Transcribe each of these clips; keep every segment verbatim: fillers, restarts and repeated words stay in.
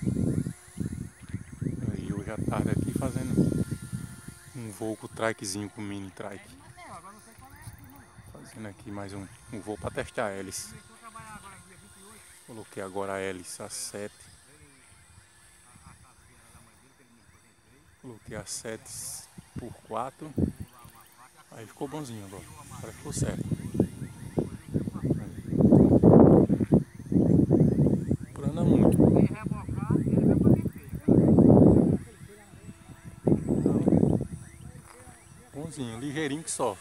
Aí hoje à tarde aqui fazendo um voo com o trikezinho, com o mini trike. Fazendo aqui mais um, um voo para testar a hélice. Coloquei agora a hélice a sete. Coloquei a sete por quatro. Aí ficou bonzinho agora. Agora ficou certo. Prana muito. Bonzinho, ligeirinho que só.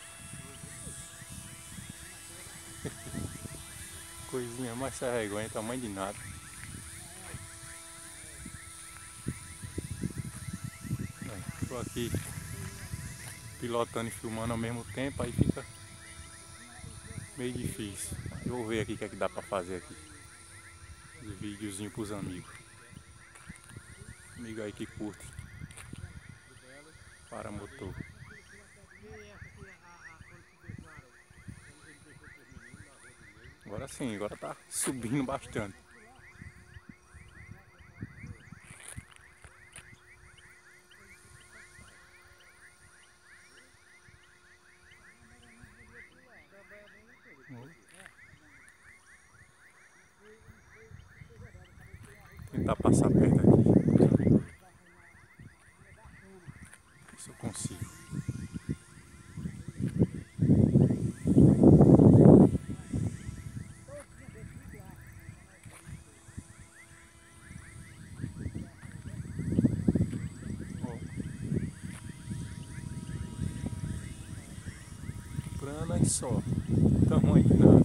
Coisinha mais serregonha, tamanho de nada. Estou aqui pilotando e filmando ao mesmo tempo, aí fica meio difícil. Eu vou ver aqui o que é que dá pra fazer aqui. Os videozinhos pros amigos. Amigo aí que curte paramotor. Agora sim, agora tá subindo bastante. Vou tentar passar perto aqui. Ver se eu consigo. Prana e só. Tamanho de nada.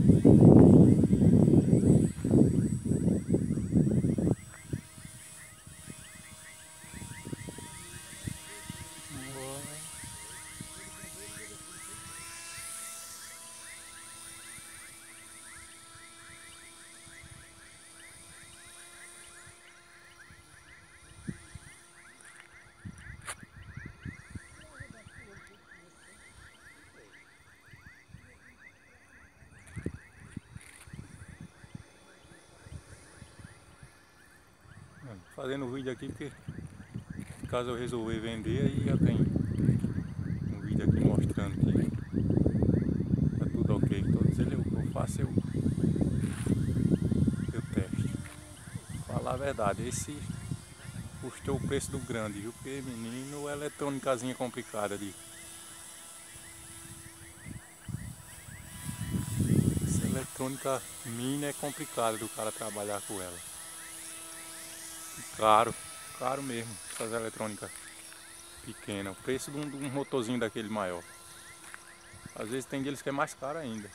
Fazendo vídeo aqui porque caso eu resolver vender, aí já tem um vídeo aqui mostrando que tá tudo ok. Todos eles eu faço, eu, eu testo. Falar a verdade, esse custou o preço do grande, viu? Porque menino, a eletrônicazinha complicada de. Essa eletrônica mini é complicada do cara trabalhar com ela. Caro, caro mesmo, essas eletrônicas pequenas. O preço de um, de um motorzinho daquele maior. Às vezes tem deles que é mais caro ainda.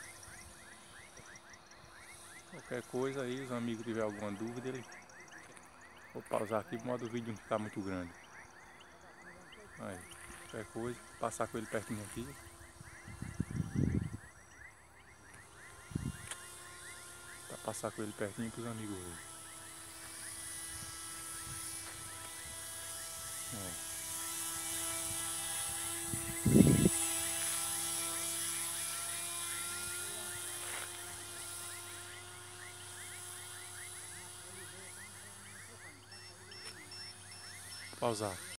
Qualquer coisa aí, os amigos tiver alguma dúvida, ele... Vou pausar aqui para modo o vídeo não ficar muito grande. Aí, qualquer coisa, passar com ele pertinho aqui. Pra passar com ele pertinho pros amigos verem. É. Pausar.